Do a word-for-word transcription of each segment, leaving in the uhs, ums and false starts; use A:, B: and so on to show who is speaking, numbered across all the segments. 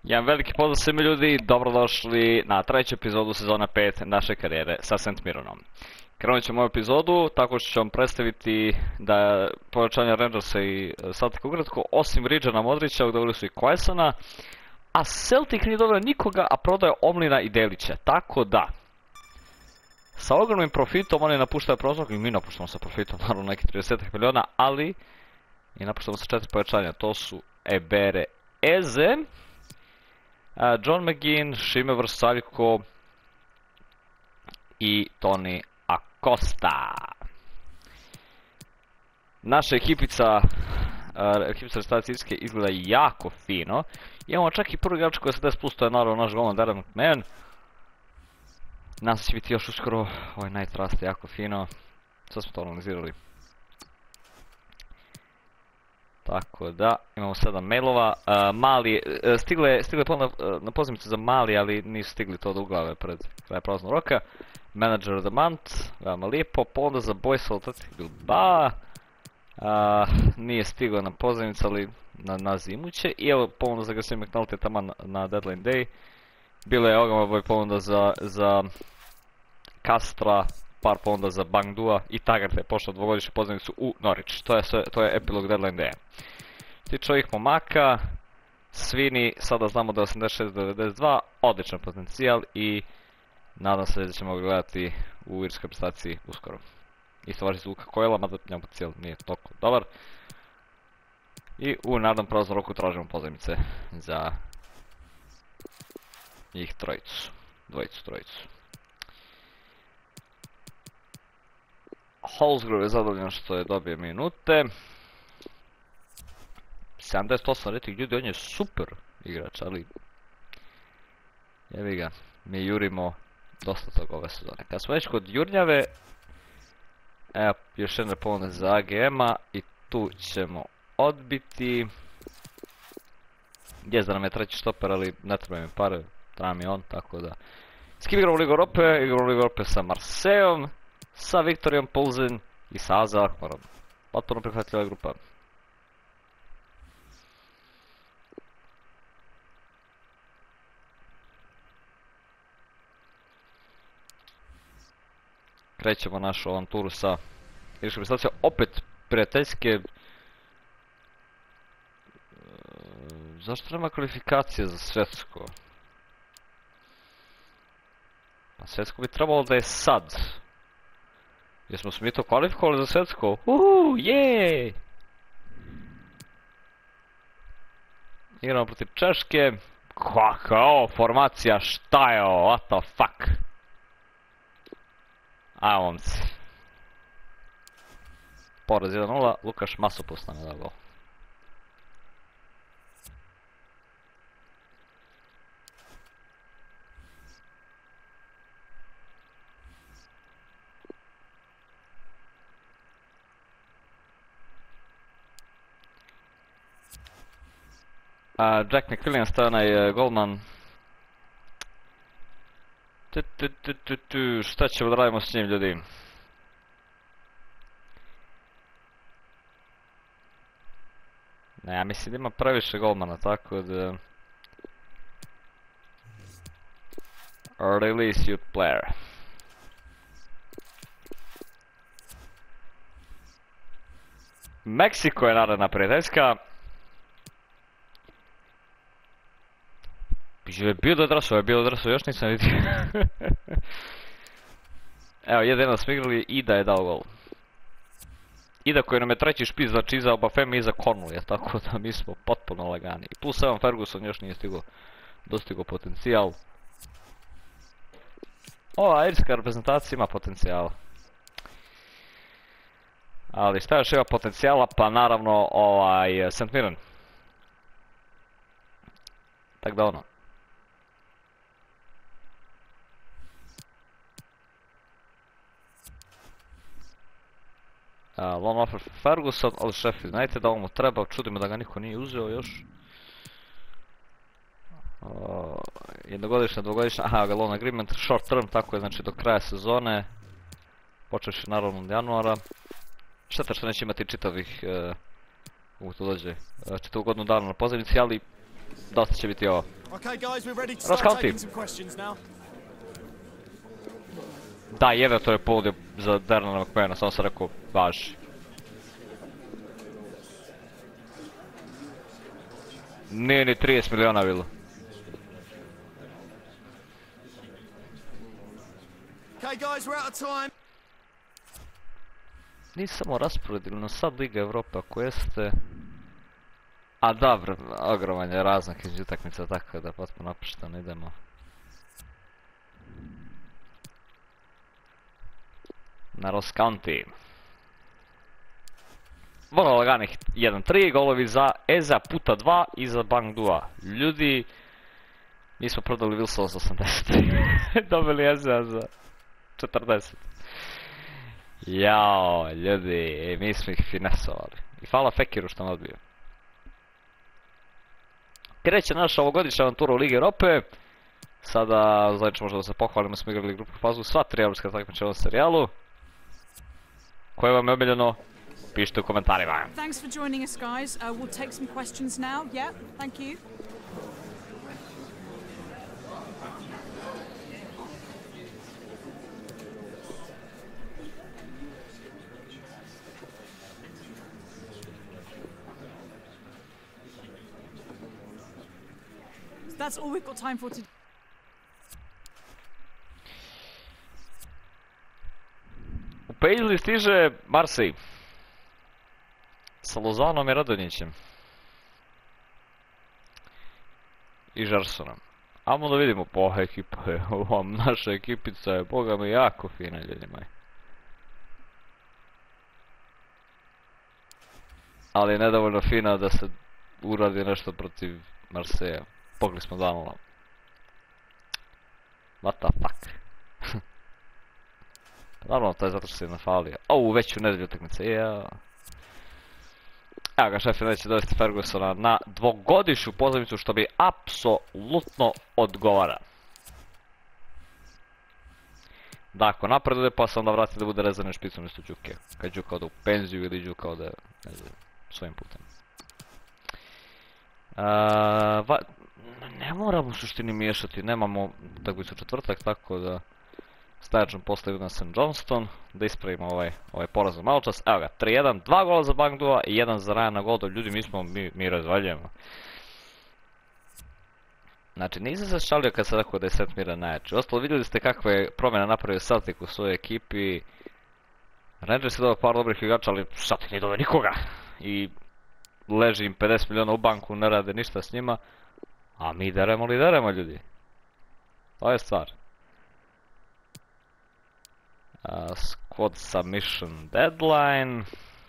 A: Jedan veliki pozdrav svima ljudi, dobrodošli na treću epizodu sezona pet naše karijere sa Saint Mironom. Krenut ćemo ovu epizodu tako što ću vam predstaviti da pojačanja Rangersa i Celtica ukratko, osim Ridgea Modrića, dobili su i Quaisona, a Celtic nije dobio nikoga, a prodaje Omlina i Delića, tako da sa ogromnim profitom oni napuštaju prostor i mi napuštamo sa profitom, naravno neki trideset miliona, ali i napuštamo sa četiri pojačanja, to su Ebere Eze, Uh, John McGinn, Šime Vrsaljko i Toni Acosta. Naša ekipica, uh, ekipica restavljacije Irske izgleda jako fino. Imamo čak i prvi igrač koji je sedamdeset plus, to je naravno naš golman Darren McMahon. Nas će biti još uskoro, ovaj Night raste jako fino. Sad smo to analizirali. Tako da, imamo sedam mailova, uh, Mali, uh, stigle, stigle je uh, na pozivnicu za Mali, ali nisu stigli to do uglave pred kraj prolaznog roka. Manager of the month, veoma lijepo, onda za Boys Athletic Bilbao, uh, nije stiglo na pozivnicu, ali na, na zimu će. I evo ponuda za Garcia McNulty tamo na, na deadline day. Bilo je ogromna ponuda za, za Castra, par ponuda za Bangdua i Taggart je pošao dvogodišnju pozivnicu u Norwich. To je, sve, to je epilog deadline day. Tiče ovih momaka, Svini, sada znamo da je osamdeset šest devedeset dva, odličan potencijal i nadam se da ćemo ga gledati u irskoj prestaciji uskoro. Isto važi za Luka Coyla, mada njegov potencijal nije toliko dobar. I u narednom prolaznom roku tražimo pozivnice za njih trojicu, dvojicu, trojicu. Holzgrove je zadovoljan što je dobio minute. sedamdeset osam rating, ljudi, on je super igrač, ali jevi ga, mi jurimo dosta toga ove sezone. Kad smo već kod jurnjave, evo još jedna ponuda za A G M-a i tu ćemo odbiti. Gdje da nam je treći štoper, ali ne treba mi pare, treba mi on, tako da. S kim igramo u Ligu Europe? Igramo u Ligu Europe sa Marseillom, sa Viktorijom Pulzen i sa A Z Alkmarom. Potpuno prihvatljiva grupa. Krećemo našu avanturu sa irskom prestacijom, opet prijateljske. Zašto nema kvalifikacije za svjetsko? Pa svjetsko bi trebalo da je sad. Jesmo se mi to kvalifikovali za svjetsko? Uhu, jeee! Igramo protiv Češke. Kakva ovo formacija, šta je ovo, what the fuck? A momci. Poraz jedan nula, Lukaš Masopust nam je dao gol. Uh, Jack McWilliams staje onaj uh, golman. Tu, tu, tu, tu, tu. Šta ćemo da radimo s njim, ljudi? Ne, ja mislim da ima previše golmana, tako da release youth player. Meksiko je naredna prijateljska. Je bio da drasao, je bio da drasao, još nisam vidio. Evo, jedan smo igrali, Ida je dao gol. Ida koji nam je treći špic, znači iza Obafemi i iza Cornwall, tako da mi smo potpuno lagani. I plus Evan Ferguson još nije stigo, dostigo potencijal. Ova irska reprezentacija ima potencijal. Ali šta još ima potencijala, pa naravno ovaj Saint Mirren. Tak da ono. Uh, Lone offer Ferguson, ali Sheffield United, da ovo mu treba, čudi me da ga niko nije uzeo još. Uh, jednogodišnja, dvogodišnja, aha, ga loan agreement, short term, tako je, znači do kraja sezone. Počeš naravno od januara. Šteta što neće imati čitavih, uh, mogu to dođe, uh, čitavu godinu dana na pozivnici, ali dosta će biti ovo.
B: Okay, guys, we're ready to
A: Ross
B: start
A: County.
B: taking some questions now.
A: Da, jebe, to je povodio za Darnella McMahona, samo sam rekao, važi. Nije ni trideset miliona bilo.
B: Okay, guys, we're out of time.
A: Nije samo raspored ili na sad Liga Evrope, ako jeste... A dobro, ogroman je razmak između utakmica, tako da potpuno napušteno idemo. Na Ross County. Vrlo laganih jedan tri, golovi za Eza puta dva i za Bangdua. Ljudi, mi smo prodali Wilsona za osamdeset. Dobili Eza za četrdeset. Jao, ljudi, mi smo ih finesovali. I hvala Fekiru što nam odbio. Kreće naša ovogodišnja avantura u Ligi Europe. Sada, znači možda da se pohvalimo, smo igrali grupu fazu sva tri evropska takmičenja u ovom serijalu. Koje vam je omiljeno? Pišite u komentarima.
C: Thanks for joining us, guys. Uh, we'll take some questions now. Yeah, thank you. That's all we've got time for today.
A: U Paisley stiže Marseille. Sa Lozanom i Radonjićem. I Žarsonom. Ajmo da vidimo, po ekipa je, ovom naša ekipica je, boga mi, jako fina, ljudi moji. Ali nedovoljno fina da se uradi nešto protiv Marseilla. Pogli smo dva nula. What the fuck? Naravno, to je zato što se nafalio. Ovu veću nedelju utakmice, jeo. Evo ga, šef neće dovesti Fergusona na dvogodišnju pozornicu, što bi apsolutno odgovara. Da, ako napreduje, pa se onda vrati da bude rezervni špicom isto Đuke. Kad Đuka ode u penziju ili Đuka ode, ne znam, svojim putem. Uh, ne moramo u suštini miješati, nemamo utakmicu četvrtak, tako da Stajadžom postavi na Saint Johnston, da ispravimo ovaj, ovaj poraz za malo čas. Evo ga, tri jedan, dva gola za Bangdua i jedan za Ryana Golda. Ljudi, mi smo, mi, mi razvaljujemo. Znači, nisam se šalio kad sam rekao da je St. Mirren najjači. Ostalo, vidjeli ste kakve je promjena napravio Celtic u svojoj ekipi. Rangers je dobio par dobrih igrača, ali Celtic nije dobio nikoga. I leži im pedeset miliona u banku, ne rade ništa s njima. A mi deremo li deremo, ljudi? To je stvar. Uh, squad submission deadline.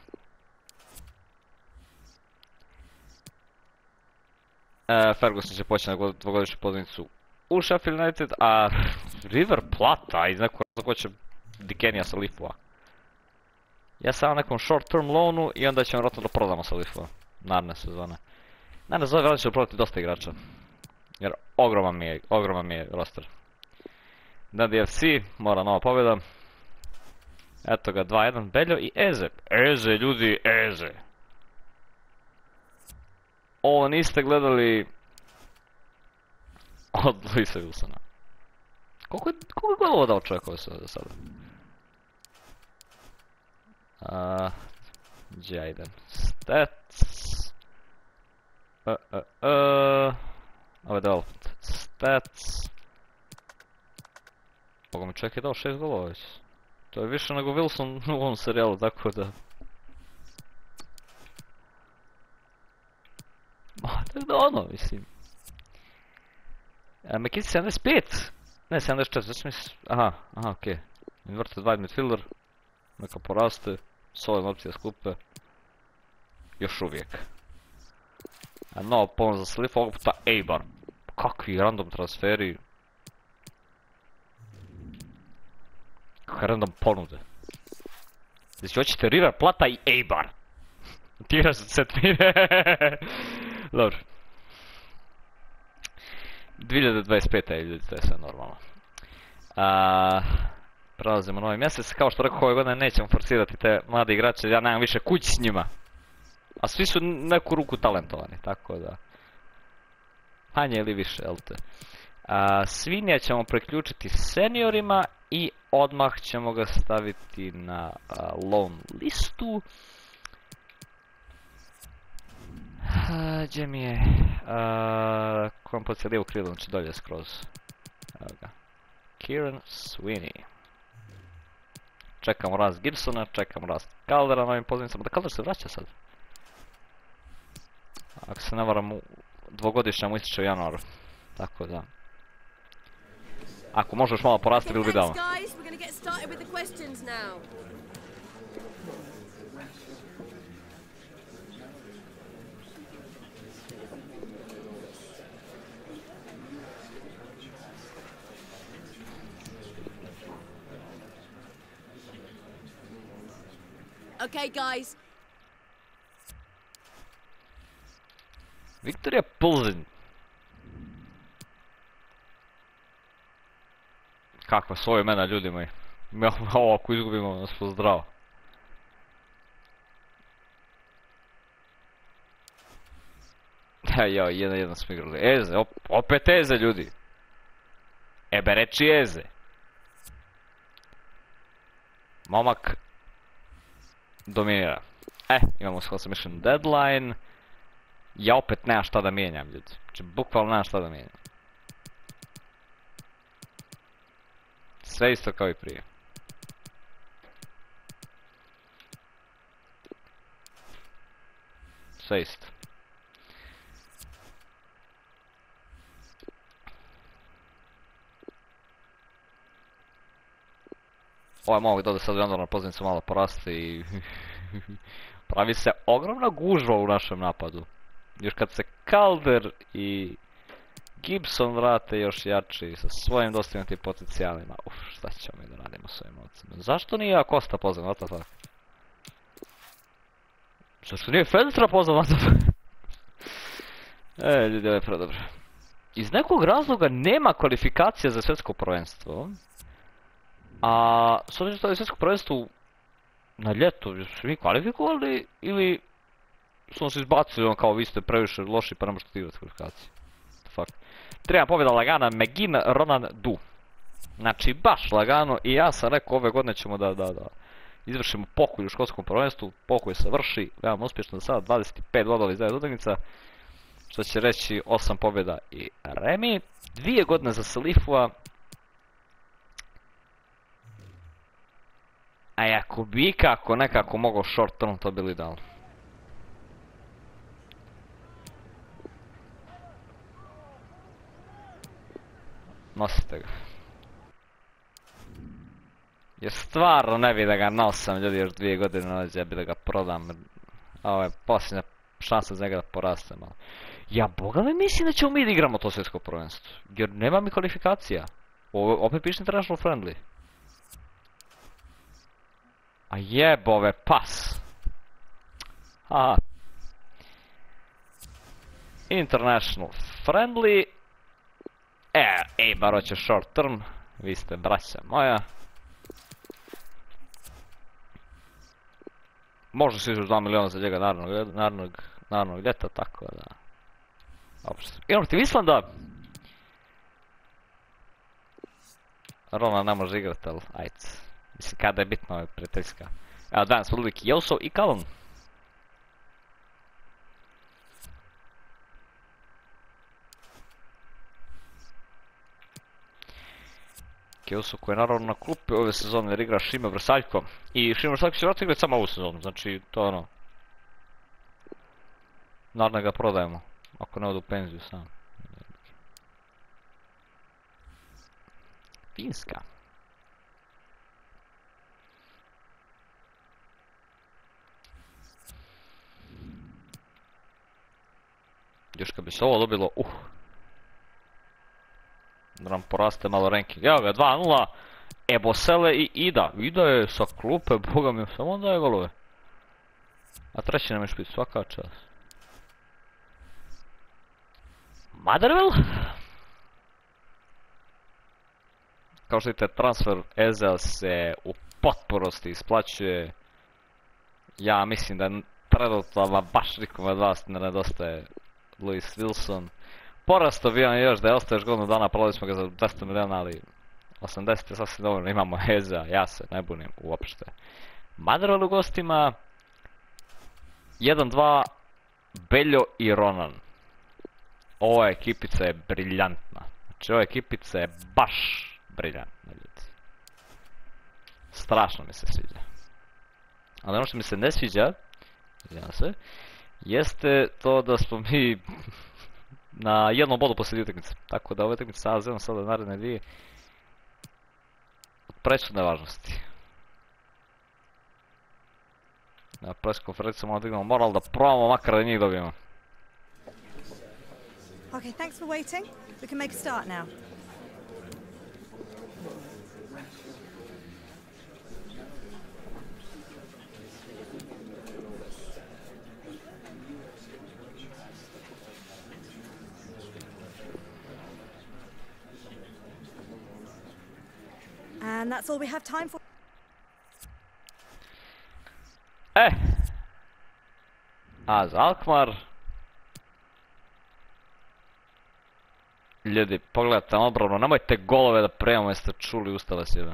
A: Uh, Ferguson će poći na dvogodišnju pozornicu u Sheffield United, a River Plata iz nekog razloga će Dikenija sa Lifova. Ja sam na nekom short term loanu i onda ćemo vjerojatno da prodamo sa Lifova naredne sezone. Naredne sezone vjerojatno ćemo prodati dosta igrača. Jer ogroman mi je, ogroman mi je roster. Na D F C mora nova pobjeda. Eto ga, dva jedan, Beljo i Eze. Eze, ljudi, Eze. Ovo niste gledali od Luisa Wilsona. Koliko je, koliko je golova dao čovjek ovo sada? Uh, gdje ja idem? Stats. Uh, uh, uh. Ovo je development. Stats. Boga mi čovjek je dao šest golova već. To je više nego Wilson u ovom serijalu, tako da... Ma, tako da ono, mislim... E, McKinsey sedamdeset pet! Ne, sedamdeset četiri, znači mislim... Aha, aha, okej. Okay. Inverted wide midfielder. Neka poraste. Solidna opcija skupe. Još uvijek. A nova pomoć za Slif, ovog puta Eibar. Kakvi random transferi. Kakve random ponude. Znači hoćete River Plata i Eibar. Ti igraš za St. Mirren. Dobro. dvije hiljade dvadeset pete ljudi, to je sve normalno. A, prelazimo novi mjesec. Kao što rekao, ove godine nećemo forsirati te mlade igrače, ja nemam više kući s njima. A svi su neku ruku talentovani, tako da... Manje ili više, jel te? A, Svinja ćemo preključiti seniorima i odmah ćemo ga staviti na a, loan listu. A, gdje mi je? A, Kojom podsje lijevo krilo, znači dolje skroz. Evo ga. Kieran Sweeney. Čekamo rast Gibsona, čekamo rast Caldera na ovim pozivnicama. Da Calder se vraća sad. Ako se ne varam, dvogodišnja mu ističe u januaru. Tako da. Ako možeš malo porasti, bilo bi dao.
D: Okay, guys.
A: Viktorija Plzin. Kakva su ove imena, ljudi moji. Ovo ako izgubimo, nas pozdrav. Ja, jedan jedan smo igrali. Eze, op opet Eze, ljudi. Ebe reči Eze. Momak dominira. E, imamo skoro mission deadline. Ja opet nemam šta da mijenjam, ljudi. Znači, bukvalno nemam šta da mijenjam. Sve isto kao i prije. Sve isto. Ovaj mogu da sad onda na pozivnicu malo poraste i pravi se ogromna gužva u našem napadu. Još kad se Calder i Gibson vrate još jači sa svojim dostignutim potencijalima. Uf, šta ćemo mi da radimo s ovim ovcima? Zašto nije Acosta pozvan, what the fuck? Zašto nije Fenstra pozvan, what the fuck? E, ljudi, ovo je predobro. Iz nekog razloga nema kvalifikacija za svjetsko prvenstvo. A s obzirom što je svjetsko prvenstvo na ljeto, su mi kvalifikovali ili su se izbacili on kao vi ste previše loši pa ne možete igrati kvalifikacije. Fuck. Treba pobjeda lagana Megin Ronan Du. Znači baš lagano i ja sam rekao ove godine ćemo da, da, da izvršimo pokolj u školskom prvenstvu. Pokolj se vrši, veoma uspješno do sada, dvadeset pet bodova iz devet utakmica. Što će reći osam pobjeda i remi. Dvije godine za Salifua. A ako bi kako nekako mogao short term, to bilo idealno. Nosite ga. Jer stvarno ne bi da ga nosam, ljudi, još dvije godine nađe, ja bi da ga prodam. Ovo je posljednja šansa za njega da poraste malo. Ja boga mi mislim da ćemo mi da igramo to svjetsko prvenstvo. Jer nema mi kvalifikacija. Ovo opet piše international friendly. A jebove pas. Aha. International friendly. E, ej, bar hoće short term. Vi ste braća moja. Možda se izvuš dva miliona za njega narednog, narednog, narednog ljeta, tako da. Opšte. Idemo protiv Islanda. Rona ne može igrat, ali ajde. Mislim kada je bitno, ovo je prijateljska. Evo danas smo dobili Kioso i Kalon. Kioso koji je naravno na klupi ove sezone jer igra Šime Vrsaljko. I Šime Vrsaljko će vratno igrati samo ovu sezonu, znači to je ono. Naravno ga prodajemo, ako ne odu u penziju sam. Finska. Još kad bi se ovo dobilo, uh. Da nam poraste malo ranking. Evo ga, dva nula. Ebosele i Ida. Ida je sa klupe, boga mi, samo on daje golove. A treći nam je špit, svaka čast. Motherwell? Kao što vidite, transfer Ezel se u potpunosti isplaćuje. Ja mislim da trenutno baš nikom od vas ne nedostaje Lewis Wilson. porasto bi on još, da je ostao još godinu dana, prodali smo ga za dvesta milijuna, ali osamdeset je sasvim dovoljno, imamo Heza, ja se ne bunim uopšte. Motherwell u gostima, jedan dva, Beljo i Ronan. Ova ekipica je briljantna. Znači ova ekipica je baš briljantna, ljudi. Strašno mi se sviđa. Ali ono što mi se ne sviđa, izvinjam se, jeste to da smo mi na jednom bodu posljednje utakmice. Tako da ove utakmice sada zelo sada naredne dvije od presudne važnosti. Na press konferenciju moramo dignemo moral da probamo makar da njih dobijemo.
E: Okay, thanks for waiting. We can make a start now. And that's all we have time for.
A: E! A za Alkmaar... Ljudi, pogledajte na obranu, nemojte golove da prejamo, jeste čuli ustale sjebe.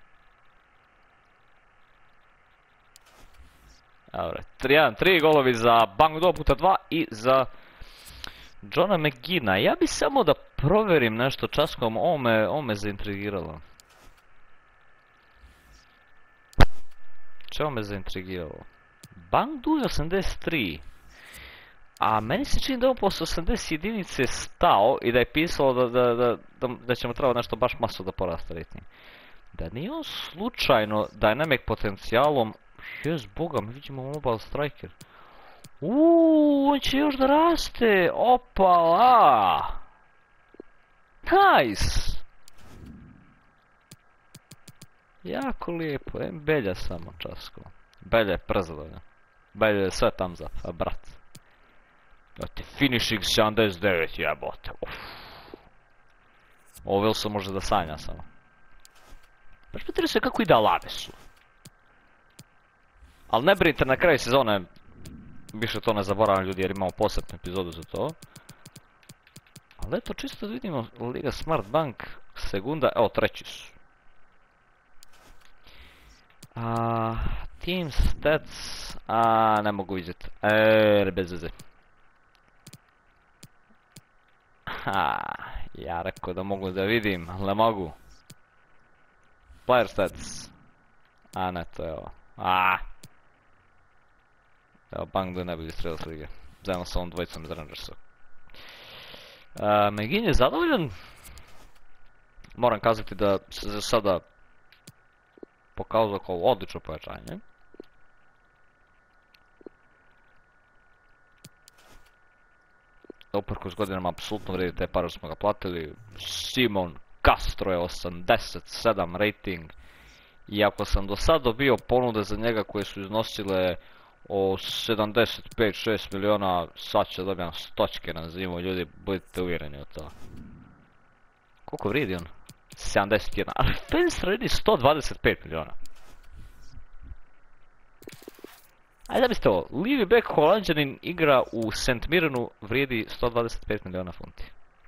A: Dobre, tri golovi za Bang Do puta dva i za Johna McGinna. Ja bi samo da proverim nešto časkom, ovo me, ovo me zaintrigiralo. Čeo me zaintrigiralo? Bang Do je osamdeset tri. A meni se čini da je on posle osamdeset jedinice stao i da je pisalo da, da, da, da, da ćemo trebati nešto baš masu da porasta rating. Da nije on slučajno dynamic potencijalom... Jes boga, mi vidimo Mobile Striker. Uuuu, on će još da raste! Opala! Nice! Jako lijepo, em Belja samo časko. Belja je prezadovoljna. Belja je sve tam za, a brat. Znate, finishing sedamdeset devet, jebote. Ovo Wilson može da sanja samo. Baš pitali se kako ide Alane su. Ali ne brinite, na kraju sezone više to ne zaboravim ljudi jer imamo posebnu epizodu za to. Ali eto, čisto da vidimo Liga Smart Bank Segunda, evo treći su. A, team stats, a ne mogu vidjeti. Eee, bez veze. Ha, ja rekao da mogu da vidim, ali ne mogu. Player stats. A ne, to je ovo. Aaaa. Evo, Bang Do je najbolji strelac lige. Zajedno sa ovom dvojicom iz Rangersa. McGinn je zadovoljan. Moram kazati da se za sada pokazao kao odlično pojačanje. Uprkos godinama apsolutno vredi te pare smo ga platili. Simon Castro je osamdeset sedam rating. I ako sam do sad dobio ponude za njega koje su iznosile o sedamdeset pet šest miliona, sad će dobijam stočke na zimu, ljudi, budite uvjereni u to. Koliko vredi on? sedamdeset jedan, ali Fans vredi sto dvadeset pet miliona. Ajde da biste ovo, livi back Holanđanin igra u Saint Mirrenu, vrijedi sto dvadeset pet miliona funti.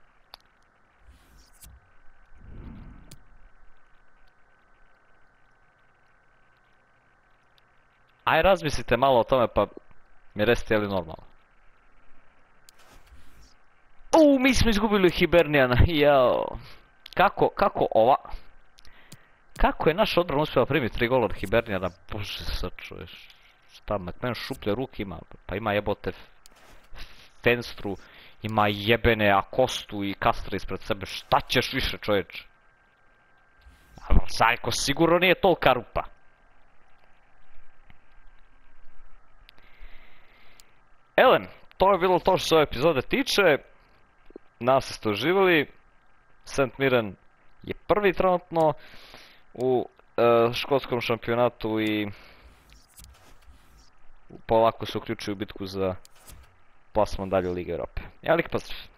A: Aj razmislite malo o tome pa mi recite je li normalno. Uuu, mi smo izgubili Hibernijana, jao. Kako, kako ova... Kako je naš odbran uspjela primiti tri gola od Hibernijana, bože sačuješ. Šta, McMahon šuplje ruke ima, pa ima jebote Fenstru, ima jebene Akostu i Castra ispred sebe, šta ćeš više čovječ? Ali Sajko sigurno nije tolika rupa. Elem, to je bilo to što se ove epizode tiče. Nadam se ste uživali. Saint Mirren je prvi trenutno u uh, škotskom šampionatu i polako se uključuju u bitku za plasman dalje u Lige Europe. Ja lik pozdrav.